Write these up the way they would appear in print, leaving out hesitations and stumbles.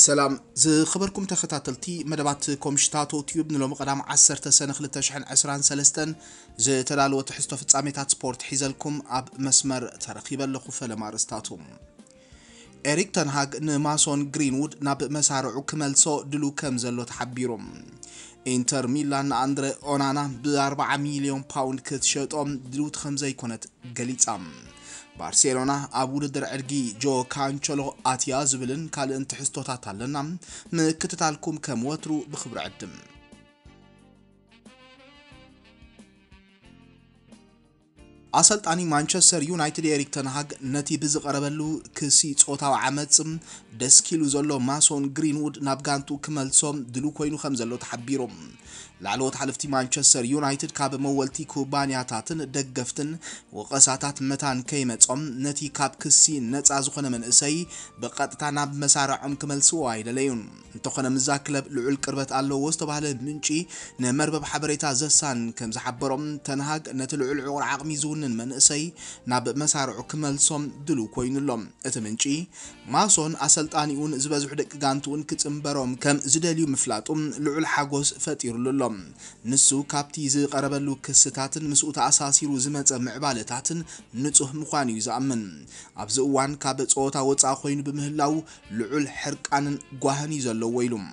سلام خبركم تخطاتلتي مدبات كومشتاتو تيوب نلوم قدام 10 سنة 2023 تلالو تحستو فتصاميتات سبورت حيزلكم اب مسمر ترقيبا لخو لمارستاتهم إريك تنهاج نماسون جرينوود ناب مسارعو كملسو دلو كم زلو تحبيرهم انتر ميلان اندري اونانا ب4 مليون باوند كتشطوم دلو تخمزي كونت قليصام بارسيلونا ابو در عرقي جو كانچلو اتيا زبلن كال انت حستوتات علنا مكتتالكم كم وترو بخبر عدم أصلتاني مانشستر يونايتد إريك تنهاج نتي بزقربلو كسي صوتاو عمتصم دسكيلو زلو ماسون جرينوود نابغانتو كملصوم دلو كوينو خمزلو تحبيروم لعلوت حلفتي مانشستر يونايتد كاب مولتي كوبانياتاتن دقفتن وقساتات متان كيمتصم نتي كاب كسي نصا زخونه منسي بقطتا ناب مسارعم كملسو ايدليون انتخونه مزاكلب لعل قربت الله وستباله منشي نمربب حبريتا زسان كم زحبروم تنهاج نتلعل عور عقمي زونن منسي ناب مسارعو كملصوم دلو كوينلوم اتمنشي ماسون اسلطانيون زبزح دق غانتون كصمبروم كم زدليو مفلاطوم لعل حاغوس فطيرلو نسو كابتي زي قربلو كستاتن مسؤ تاساسيرو زمص معبالتاتن نصح مخانيو زامن ابز اوان كاب صوتا وصا خوين بمهلاو لعل حرقانن غواهني زلو ويلوم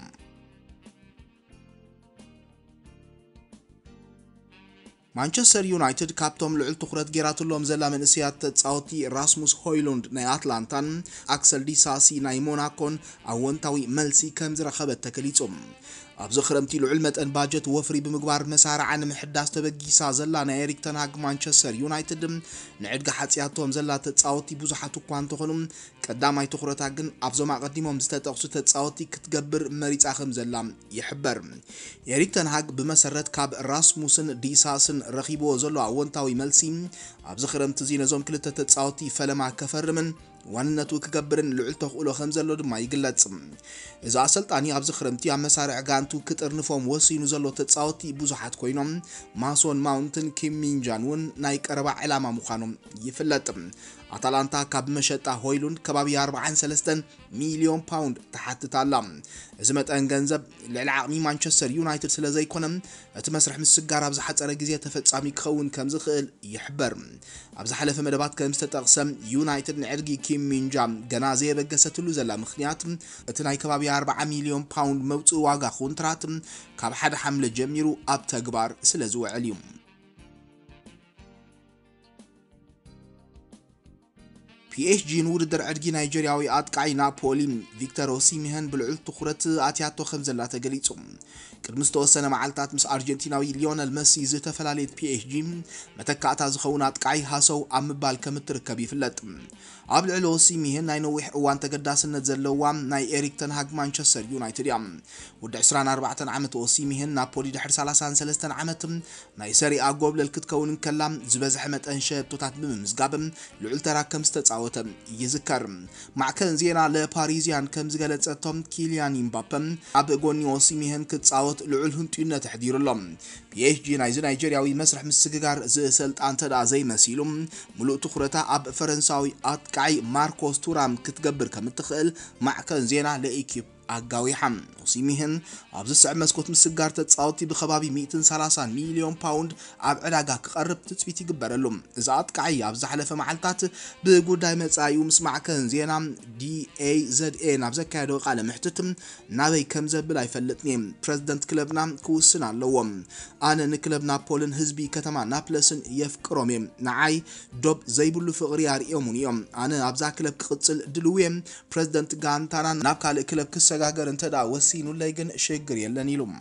مانشستر يونايتد كابتوم لعل تخرت جيراتلوم زلا من اسيات تصاوتي راسموس هويلوند ناي اتلانتان اكسل ديساسي ناي موناكون اونتاوي ملسي كم زرخبت تكليصوم ابز خرمتي لعلمت ان باجت وفري بمغبار مسارع عن محداس تبغيسا زلا نا إريك تنهاج مانشستر يونايتد نعدغ حصياتهم زلا تصاوتي بزحاتو كوانتو خنم قداماي تخرتا جن ابزما قديمهم زتطقسو تصاوتي كتغبر مريصا خم زلا يحبر إريك تنهاج بمسرت كاب راسموسن ديساسن رخيبو زلو اونتاوي ملسي ابز خرمت زينزوم كلته تصاوتي فلما كفرمن واننتو كغبرن لعلتو خلو خمزلو دما يغلصم اذا اسلطاني ابز خرمتي امسارع غانتو كطرنفوم وسينو زلو تصاوتي بزحات كوينوم ماسون ماونتن كيمينجانون ناي قربا علامه مخانوم يفلطم اتلانتا كاب مشطا هويلوند كبابي 43 مليون باوند تحتتالام ازمطن غنزب للعقمي مانشستر يونايتد سلازي كونم اتمسرح مسغار ابز حصره غزيه تفصامي كون كمز خيل يحبر ابز حلف مدبات كمستتقسم يونايتد نعرغي كيمينجام غنازي بغستلو زلا مخنيات اتناي كبابي 4 مليون باوند موص واغا كونترات كاب حد حمله جميرو اب تغبار سلازو عليوم PSG نور در عدقي نيجيرياوي اتقاي نابولي فيكتور اوسيمهن بالعل تخرت اتياتو خمزلا تغليصوم قدمس توسنه معلتات مس ارجنتيناوي ليونيل ميسي زتفلاليت PSG متكاتا زخون اتقاي هاسو امبال كمتركب يفلط ابل اوسيمهن ناي نوح اوان تقداسنت زلوام ناي إريك تنهاج مانشستر يونايتد يام ود 24 عمت اوسيمهن نابولي دحر 33 عمت ناي سري اغوب للكتكون كلام زبزح متن شبتوتات بمزغابم لعل تراكم ستعوتم يذكر مع كان زينا لباريزيان كم زغلصتهم كيليان امبابم اب غوني اوسيمهن كتصاوت لعل هنتينا تحضير لهم PSG نيجيرياوي مسرح مسغغار زسلطان تدا زي مسيلوم ملو تخرتا اب فرنساوي اتقاي ماركوس تورام كتغبر كمتخيل مع كان زينا لايكيب اغاوي حم اوسيمهن ابز سع مسكوت مسغار تصاوتي بخبابي 130 مليون باوند اب علاغا كقرب تصبيت يغبرلهم اذا اتقاي ابز حلفه معلتات بغداي مصايو مسمع كان زينا DAZA نابزكادو قال محتتم نابي كم زبل ايفلطني بريزيدنت كلبنا كوسن اللوم انا نكلب نابولن حزبي كتما نابلسن يفقروم نعاي دوب زيبلو فقري ياريوم يوم انا ابزا كلب كقصل دلويم بريزيدنت غانتانا نابكال كلب كسغاغر انتدا وسينو لايغن شيغر يلن يلوم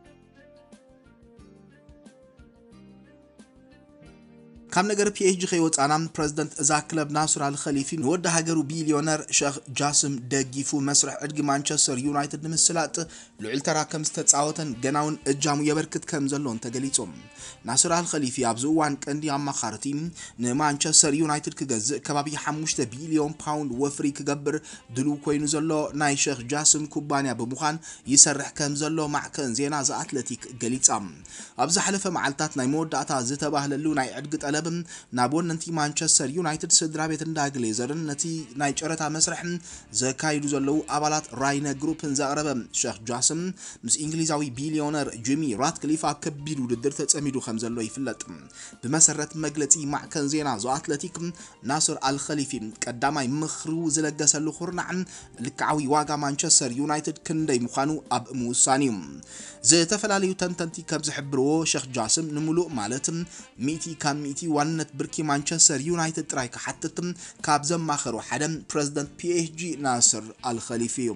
كم نجار PSG خيوت أنا بريزيدنت إذا كلب ناصر الخليفي نود هاجرو بيليونر شيخ جاسم دقيفو مسرح أرجع مانشستر يونايتد نمسلات لعلترا كم ستعوتن جناون الجامو يبركت كم زلون تجليتهم ناصر الخليفي أبزوان كندي عم خارتين مانشستر يونايتد كجزء كبابي 5 بليون باوند وفري كجبر دلو كوينو زلو ناي شيخ جاسم كوبانيا بمخان يسرح كم زلو مع كن زينا ز أتلتيك جليتام أبز حلفة معلتات ناي مود داتا زتبه للو ناي عدقت ዝዛረብ ናቦን ነንቲ ማንቸስተር ዩናይትድ ስድራ ቤት እንዳግሌዘርን ነቲ ናይ ጨረታ መስርሕ ዘካይዱ ዘለው አባላት ራይነ ግሩፕን ዘቅረበ ሼክ ጃስም ምስ እንግሊዛዊ ቢሊዮነር ጂሚ ራትክሊፍ ኣብ ከቢድ ውድድር ተጸሚዱ ከም ዘሎ ይፍለጥ ብመሰረት መግለጺ ማዕከን ዜና ዞ አትሌቲክ ናስር አልኸሊፊ ቀዳማይ ምኽሩ ዝለገሰሉ ኩርናዕ ልክዓዊ ዋጋ ማንቸስተር ዩናይትድ ክንደይ ምዃኑ ኣብ ምውሳኒዩ ዝተፈላልዩ ተንተንቲ ከም ዝሕብርዎ ሼክ ጃስም ንሙሉእ ማለት 100 ካብ 100 ዋንነት ብርኪ ማንቸስተር ዩናይትድ ጥራይ ከሓትት ካብ ዘማኸሩ ሓደ ፕሬዝዳንት PSG ናስር አልኸሊፊ እዩ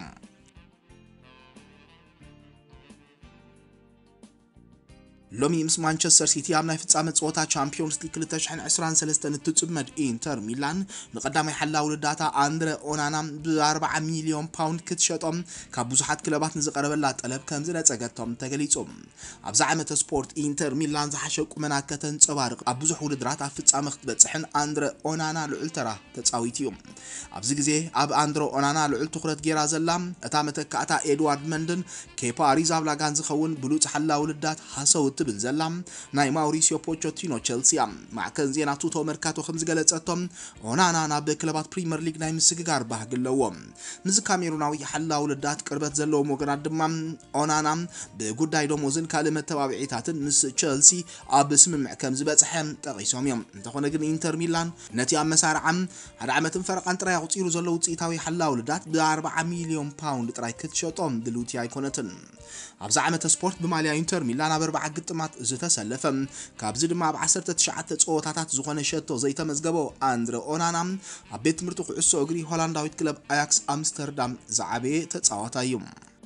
ሎሚ ምስ ማንቸስተር ሲቲ ኣብ ናይ ፍጻመ ጸወታ ቻምፒዮንስ ሊግ 2023 እትጽመድ ኢንተር ሚላን ንቀዳማይ ሓላዊ ውልዳታ አንድረ ኦናና ብ40 ሚሊዮን ፓውንድ ክትሸጦም ካብ ብዙሓት ክለባት ንዝቀረበላ ጠለብ ከም ዝነጸገቶም ተገሊጾም ኣብዛ ዓመት ስፖርት ኢንተር ሚላን ዝሓሸ ቁመና ከተንጸባርቕ ኣብ ብዙሕ ውድድራት ኣብ ፍጻመ ክትበጽሕን አንድረ ኦናና ልዑል ተራ ተጻዊት እዩ ኣብዚ ግዜ ኣብ አንድረ ኦናና ልዑል ትኹረት ጌራ ዘላ እታ መተካእታ ኤድዋርድ መንድን ኬፓ አሪዛብላጋን ዝኸውን ብሉጽ ሓላዊ ውልዳት ሓሰው ትብል ዘላም ናይ ማውሪሲዮ ፖቾቲኖ ቸልሲ ማዕከን ዜና ቱቶ መርካቶ ከም ዝገለጸቶም ኦናና ናብ ክለባት ፕሪሚየር ሊግ ናይ ምስግጋር ባህግለዎ ምዝ ካሜሩናዊ ሓላዊ ውልዳት ቅርበት ዘለዎ ወገናት ድማ ኦናና ብጉዳይ ደሞዝን ካልእ መተባብዒታትን ምስ ቸልሲ ኣብ ስምምዕ ከም ዝበጽሐ ጠቂሶም እዮም እንተኾነ ግን ኢንተር ሚላን ነቲ ኣብ መሳርዓም ሓደ ዓመትን ፈረቃን ጥራይ ኣቁፂሩ ዘሎ ውጽኢታዊ ሓላዊ ውልዳት ብ40 ሚሊዮን ፓውንድ ጥራይ ክትሸጦም ድልውቲ ኣይኮነትን ኣብዛ ዓመት ስፖርት ብማልያ ኢንተር ሚላን ኣብ 4 ግጥማት ዝተሰለፈ ካብዚ ድማ ኣብ 19 ጸወታታት ዝኾነ ሸቶ ዘይተመዝገበ አንድረ ኦናና ኣብ ቤት ትምህርቲ ኩዕሶ እግሪ ሆላንዳዊት ክለብ አያክስ አምስተርዳም ዝዓበየ ተጻዋታይ እዩ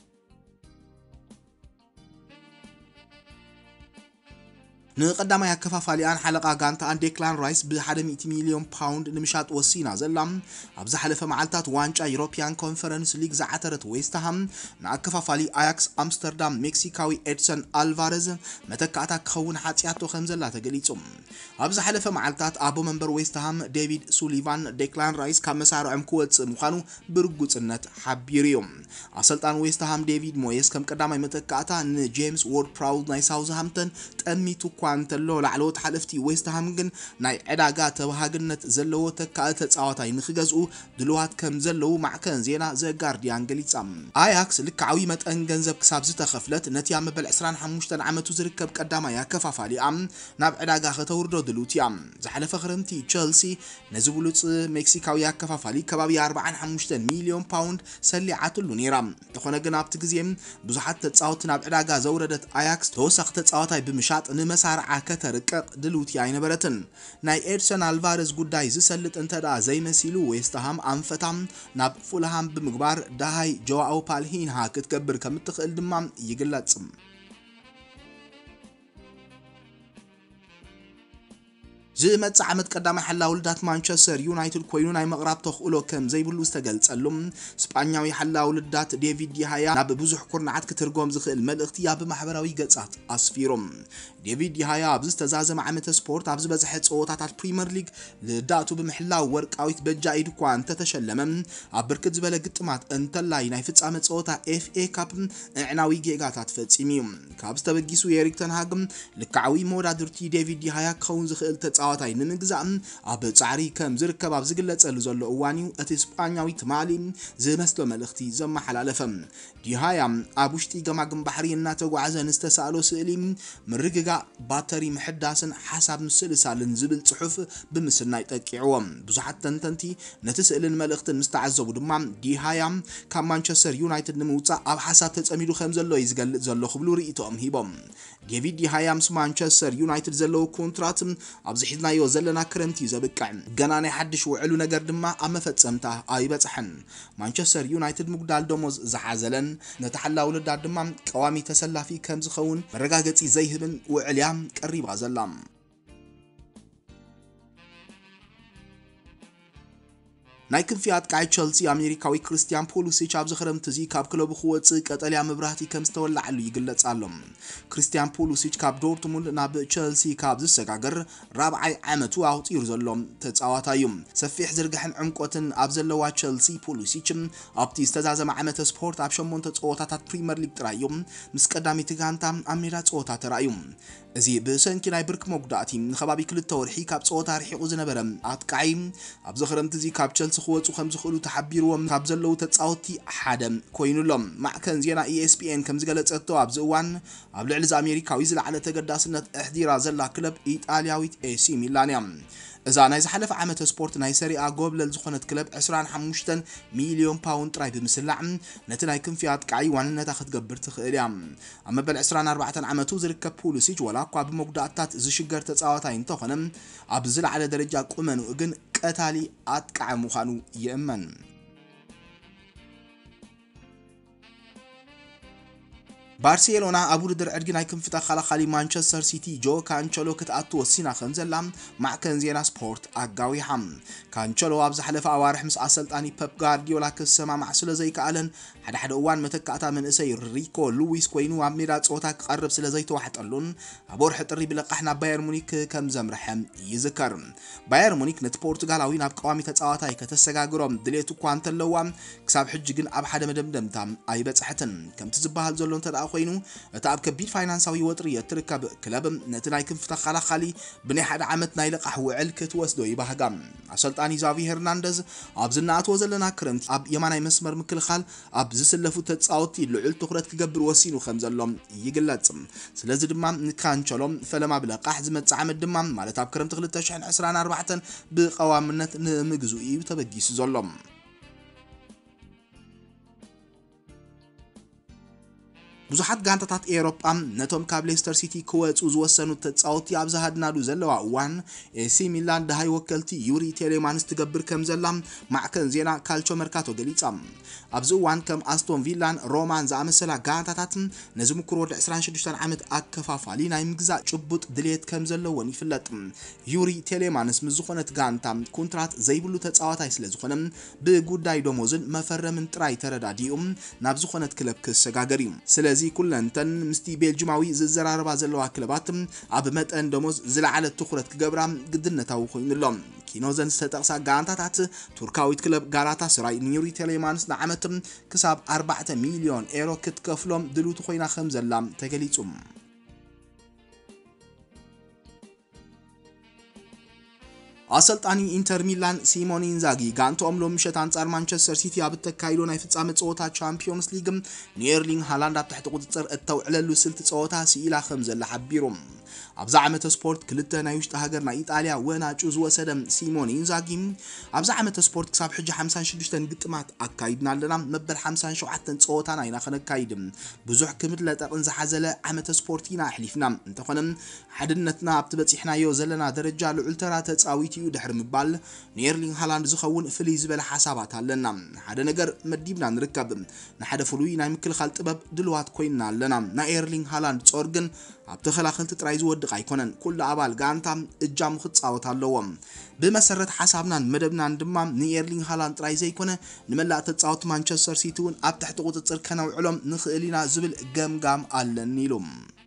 ንቀዳማይ አከፋፋሊያን ሓለቃ ጋንታ ዴክላን ራይስ ብ100 ሚሊዮን ፓውንድ ንምሻጥ ወሲና ዘላ ኣብዛ ሓለፈ መዓልታት ዋንጫ ዩሮፒያን ኮንፈረንስ ሊግ ዝዓተረት ዌስትሃም ንአከፋፋሊ አያክስ አምስተርዳም ሜክሲካዊ ኤድሰን አልቫሬዝ መተካእታ ክኸውን ሓጽያቶ ከም ዘላ ተገሊጹ ኣብዛ ሓለፈ መዓልታት ኣቦ መንበር ዌስትሃም ዴቪድ ሱሊቫን ዴክላን ራይስ ካብ መሳርዖም ክወጽእ ምዃኑ ብርጉጽነት ሓቢሩ እዩ ኣሰልጣን ዌስትሃም ዴቪድ ሞየስ ከም ቀዳማይ መተካእታ ንጄምስ ዎርድ ፕራውድ ናይ ሳውዝሃምፕተን ጠሚቱ ኳንተሎ ላዕለዎት ሓለፍቲ ዌስትሃም ግን ናይ ዕዳጋ ተባሃግነት ዘለዎ ተካእተ ተጻዋታይ ንኽገዝኡ ድልዋት ከም ዘለው ማዕከን ዜና ዘ ጋርዲያን ገሊጻ አያክስ ልክዓዊ መጠን ገንዘብ ክሳብ ዝተኸፍለት ነቲ ኣብ መበል 25 ዓመቱ ዝርከብ ቀዳማይ አከፋፋሊ ናብ ዕዳጋ ከተውርዶ ድልውቲ ዝሓለፈ ክረምቲ ቸልሲ ነዚ ብሉጽ ሜክሲካዊ አከፋፋሊ ከባቢ 45 ሚሊዮን ፓውንድ ሰሊዓትሉ ነይራ ተኾነ ግን ኣብቲ ግዜ ብዙሓት ተጻወት ናብ ዕዳጋ ዘውረደት አያክስ ተወሳኺ ተጻዋታይ ብምሻጥ ንመሳርዓ ከተርቀቕ ድልውቲ ኣይነበረትን ናይ ኤድሰን አልቫሬዝ ጉዳይ ዝሰልጥ እንተዳ ዘይመሲሉ ዌስትሃም አንፈታም ናብ ፉልሃም ብምግባር ዳሃይ ጆዋኦ ፓልሂንሃ ክትገብር ከም እትኽእል ድማ ይግለጽ ዝመጽእ ዓመት ቀዳማይ ሓላዊ ውልዳት ማንቸስተር ዩናይትድ ኮይኑ ናይ መቕራብ ተኽእሎ ከም ዘይብሉ ዝተገልጸሉ ስጳኛዊ ሓላዊ ውልዳት ዴቪድ ዲሃያ ናብ ብዙሕ ኩርናዓት ክትርጎም ዝኽእል መልእኽቲ ኣብ ማሕበራዊ ገጻት ኣስፊሮም ዴቪድ ዲሃያ ኣብ ዝተዛዘመ ዓመት ስፖርት ኣብ ዝበዝሐ ጸወታታት ፕሪሚየር ሊግ ልዳቱ ብምሕላው ወርቃዊት በጃኢድ እኳ እንተተሸለመ ኣብ ብርክት ዝበለ ግጥማት እንተላይ ናይ ፍጻመ ጸወታ FA ካፕ ዕዕናዊ ጌጋታት ፈጺሙ ካብ ዝተበጊሱ ኤሪክ ተን ሃግ ልክዓዊ መወዳድርቲ ዴቪድ ዲሃያ ክኸውን ዝኽእል ተጻዋታይ ንምግዛእ ኣብ ጻዕሪ ከም ዝርከብ ኣብ ዝግለጸሉ ዘሎ እዋንዩ እቲ ስጳኛዊ ትማሊ ዝመስሎ መልእኽቲ ዘመሓላለፈ ዲሃያ ኣብ ውሽጢ ገማግም ባሕሪ እናተጓዓዘ ንስተሳእሎ ስእሊ ምርግጋ ባተሪ ምሕዳስን ሓሳብ ምስልሳልን ዝብል ጽሑፍ ብምስናይ ጠቂዕዎም ብዙሓት ተንተንቲ ነቲ ስእልን መልእኽትን ምስተዓዘቡ ድማ ዲሃያ ካብ ማንቸስተር ዩናይትድ ንምውጻእ ኣብ ሓሳብ ተጸሚዱ ከም ዘሎ ይዝገልጽ ዘሎ ክብሉ ርእይቶኦም ሂቦም ዴቪድ ዲሃያ ምስ ማንቸስተር ዩናይትድ ዘለዎ ኮንትራት ኣብ ዝሒዝናዮ ዘለና ክረምቲ ዘብቅዕ ገና ናይ ሓድሽ ውዕሉ ነገር ድማ ኣብ መፈጸምታ ኣይበጽሕን ማንቸስተር ዩናይትድ ምጉዳል ደሞዝ ዝሓዘለን ነቲ ሓላዊ ውልዳት ድማ ቀዋሚ ተሰላፊ ከም ዝኸውን መረጋገጺ ዘይህብን ውዕልያ ቀሪባ ዘላ ናይ ክንፊያት ቃይ ቸልሲ አሜሪካዊ ክርስቲያን ፖሊሲች ኣብ ዝኽረምቲ እዚ ካብ ክለቡ ክወጽእ ቀጠልያ መብራህቲ ከም ዝተወላዕሉ ይግለጽ ኣሎ። ክርስቲያን ፖሊሲች ካብ ዶርትሙንድ ናብ ቸልሲ ካብ ዝሰጋገር ራብዓይ ዓመቱ ኣውፂሩ ዘሎ ተጻዋታይ እዩ። ሰፊሕ ዝርግሕን ዕምቆትን ኣብ ዘለዋ ቸልሲ ፖሊሲች ኣብቲ ዝተዛዘመ ዓመተ ስፖርት ኣብ 8 ጸወታታት ፕሪምየር ሊግ ጥራይ እዩ ምስ ቀዳሚት ጋንታ ኣብ ሜዳ ጸወታ ተራእዩ። እዚ ብሰንኪ ናይ ብርክ መጉዳእቲ ንኸባቢ 2 ወርሒ ካብ ጸወታ ርሒቑ ዝነበረ ኣጥቃዒ ኣብ ዝኽረምቲ እዚ ካብ ቸልሲ ክወጹ ከም ዝኽእሉ ተሓቢርዎም ካብ ዘለው ተጻወቲ ሓደ ኮይኑሎም። ማዕከን ዜና ESPN ከም ዝገለጸቶ ኣብዚ እዋን ኣብ ልዕሊ ኣሜሪካዊ ዝለዓለ ተገዳስነት እሕዲራ ዘላ ክለብ ኢጣልያዊት AC ሚላን እያ። እዛ ናይ ዝሓለፈ ዓመተ ስፖርት ናይ ሰሪኣ ጎብለል ዝኾነት ክለብ 25 ሚሊዮን ፓውንድ ጥራይ ብምስላዕ ነቲ ናይ ክንፊያት ቃይ ዋንነታ ክትገብር ትኽእል እያ። ኣብ መበል 24 ዓመቱ ዝርከብ ፖሊሲች ወላ እኳ ብመጉዳእታት ዝሽገር ተጻዋታይ እንተኾነ ኣብ ዝለዓለ ደረጃ ቁመኑ ግን ቀታሊ ኣጥቃዕ ምዃኑ ይእመን። ባርሴሎና ኣብ ውድድር ዕድጊ ናይ ክንፊ ተኸላኻሊ ማንቸስተር ሲቲ ጆ ካንቸሎ ክትኣቱ ወሲና ከም ዘላ ማዕከን ዜና ስፖርት ኣጋዊሓ። ካንቸሎ ኣብ ዝሓለፈ ኣዋርሕ ምስ ኣሰልጣኒ ፔፕ ጋርዲዮላ ክሰማማዕ ስለ ዘይከኣለን ሓደ እዋን መተካእታ መንእሰይ ሪኮ ሉዊስ ኮይኑ ኣብ ሜዳ ጸወታ ክቐርብ ስለ ዘይተዋሕጠሉን ኣብ ወርሒ ጥሪ ብለቃሕ ናብ ባየር ሙኒክ ከም ዘምርሐ ይዝከር። ባየር ሙኒክ ነቲ ፖርቱጋላዊ ናብ ቀዋሚ ተጻዋታይ ከተሰጋግሮም ድሌቱ እኳ እንተለዋ ክሳብ ሕጂ ግን ኣብ ሓደ መደምደምታ ኣይበጽሐትን። ከምቲ ዝበሃል ዘሎ እንተደኣ ኮይኑ እቲ ኣብ ከቢድ ፋይናንሳዊ ወጥሪ እትርከብ ክለብ ነቲ ናይ ክንፊ ተኸላኻሊ ብናይ ሓደ ዓመት ናይ ልቃሕ ውዕል ክትወስዶ ይባህጋ። ኣሰልጣኒ ዛቪ ሄርናንደዝ ኣብ ዝናኣትዎ ዘለና ክረምቲ ኣብ የማናይ መስመር ምክልኻል ኣብ ዝስለፉ ተጻወቲ ልዑል ትኹረት ክገብር ወሲኑ ከም ዘሎም ይግለጽ። ስለዚ ድማ ንካንቸሎም ፈለማ ብለቃሕ ዝመጽእ ዓመት ድማ ማለት ኣብ ክረምቲ 2024 ብቀዋምነት ንምግዙ እዩ ተበጊሱ ዘሎ። ብዙሓት ጋንታታት ኤውሮጳ ነቶም ካብ ሌስተር ሲቲ ክወጹ ዝወሰኑ ተጻወቲ ኣብ ዝሃድናሉ ዘለዋ እዋን AC ሚላን ደሃይ ወከልቲ ዩሪ ቴሌማንስ ትገብር ከም ዘላ ማዕከን ዜና ካልቾ መርካቶ ገሊጻ። ኣብዚ እዋን ከም ኣስቶን ቪላን ሮማን ዝኣመሰላ ጋንታታት ነዚ ምኩር ወዲ 26 ዓመት ኣከፋፋሊ ናይ ምግዛእ ጭቡጥ ድሌት ከም ዘለዎን ይፍለጥ። ዩሪ ቴሌማንስ ምስ ዝኾነት ጋንታ ኮንትራት ዘይብሉ ተጻዋታይ ስለ ዝኾነ ብጉዳይ ደሞዝን መፈረምን ጥራይ ተረዳዲኡ ናብ ዝኾነት ክለብ ክሰጋገር እዩ። ስለዚ ኩለንተን ምስቲ ቤልጅማዊ ዝዘራረባ ዘለዋ ክለባት ኣብ መጠን ደሞዝ ዝለዓለ ትኹረት ክገብራ ግድነታዊ ኮይኑሎም። ኪኖዘን ዝተጠቕሳ ጋንታታት ቱርካዊት ክለብ ጋላታ ሰራይ ዩሪ ቴሌማንስ ንዓመት ክሳብ 4 ሚሊዮን ዩሮ ክትከፍሎም ድሉቱ ኮይና ከም ዘላ ተገሊጹ። ኣሰልጣኒ ኢንተር ሚላን ሲሞኔ ኢንዛጊ ጋንቶኦም ሎም ምሸት አንጻር ማንቸስተር ሲቲ ኣብ ተካይዶ ናይ ፍጻመ ጸወታ ቻምፒዮንስ ሊግ ኒርሊንግ ሃላንድ ኣብ ትሕቲ ቁጽጽር እተውዕለሉ ስልት ጸወታ ሲኢላ ከም ዘላ ሓቢሮም። ኣብዛ ዓመተ ስፖርት ክልተ ናይ ውሽጢ ሃገር ናይ ኢጣልያ ወናጩ ዝወሰደ ሲሞኔ ኢንዛጊ ኣብዛ ዓመተ ስፖርት ክሳብ ሕጂ 56 ግጥማት ኣካይድና ኣለና መበል 57 ጸወታና ኢና ከነካይድ ብዙሕ ክምድ ለጠቕን ዝሓዘለ ዓመተ ስፖርት ኢና ኣሕሊፍና እንተኾነ ሓድነትና ኣብ ትበጺሕናዮ ዘለና ደረጃ ልዑል ተራ ተጻዊት እዩ ድሕሪ ምባል ኒርሊንግ ሃላንድ ዝኸውን ፍልይ ዝበለ ሓሳባት ኣለና ሓደ ነገር መዲብና ንርከብ ንሓደ ፍሉይ ናይ ምክልኻል ጥበብ ድልዋት ኮይንና ኣለና ናይ ኤርሊንግ ሃላንድ ጾር ግን ኣብ ተኸላኸልቲ ጥራይ ዝወድቕ ኣይኮነን ኩሉ ኣባል ጋንታ እጃም ክጻወት ኣለዎም ብመሰረት ሓሳብናን መደብናን ድማ ንኤርሊንግ ሃላንድ ጥራይ ዘይኮነ ንመላእ ተጻወት ማንቸስተር ሲቲ እውን ኣብ ትሕቲ ቁጽጽር ከነውዕሎም ንኽእል ኢና ዝብል ገምጋም ኣለኒ ኢሎም።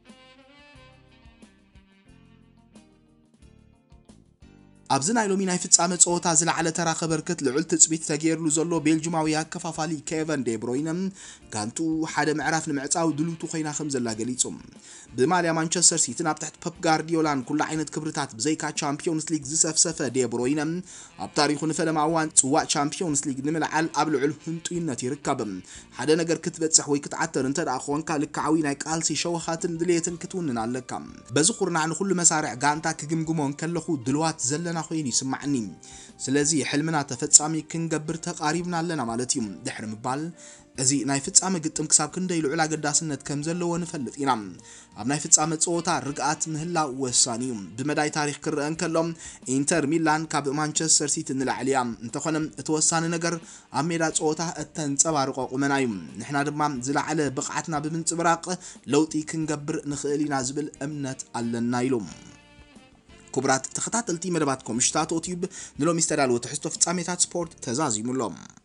ኣብዚ ናይ ሎሚ ናይ ፍጻመ ጸወታ ዝለዓለ ተራ ኸበርክት ልዑል ትጽቢት ተገይርሉ ዘሎ ቤልጅማዊ ኣከፋፋሊ ኬቨን ዴ ብሮይነ ጋንቱ ሓደ ምዕራፍ ንምዕጻው ድሉቱ ኮይና ከም ዘላ ገሊጹ። ብማልያ ማንቸስተር ሲቲ ናብ ትሕቲ ፔፕ ጋርዲዮላን ኩሉ ዓይነት ክብርታት ብዘይካ ቻምፒዮንስ ሊግ ዝሰፍሰፈ ዴ ብሮይነ ኣብ ታሪኹ ንፈለማ እዋን ጽዋዕ ቻምፒዮንስ ሊግ ንምልዓል ኣብ ልዑል ህንጡይነት ይርከብ። ሓደ ነገር ክትበጽሕ ወይ ክትዓተር እንተደኣ ኮንካ ልክዓዊ ናይ ቃልሲ ሸውኻትን ድሌትን ክትውንን ኣለካ። በዚ ኹርናዕ ንኹሉ መሳርዕ ጋንታ ክግምግሞን ከለኹ ድልዋት ዘለና ኮይኑ ይስማዕኒ ስለዚ ሕልምና ተፈጻሚ ክንገብር ተቃሪብና ኣለና ማለት እዩ ድሕሪ ምባል እዚ ናይ ፍጻመ ግጥም ክሳብ ክንደይ ልዑል ኣገዳስነት ከም ዘለዎ ንፈልጥ ኢና። ኣብ ናይ ፍጻመ ጸወታ ርግኣት ምህላው ወሳኒ እዩ ብመዳይ ታሪኽ ክርአን ከሎም ኢንተር ሚላን ካብ ማንቸስተር ሲቲ ንላዕልያ እንተኾነ እቲ ወሳኒ ነገር ኣብ ሜዳ ጸወታ እተንጸባርቆ ቁመና እዩ ንሕና ድማ ዝለዓለ ብቕዓትና ብምንጽብራቕ ለውጢ ክንገብር ንኽእል ኢና ዝብል እምነት ኣለና ኢሎም። كبرات تخطات التي مدبات كومشتات أوتيوب نلو مستدال وتحسطو في تعميتات سبورت تزازي ملوم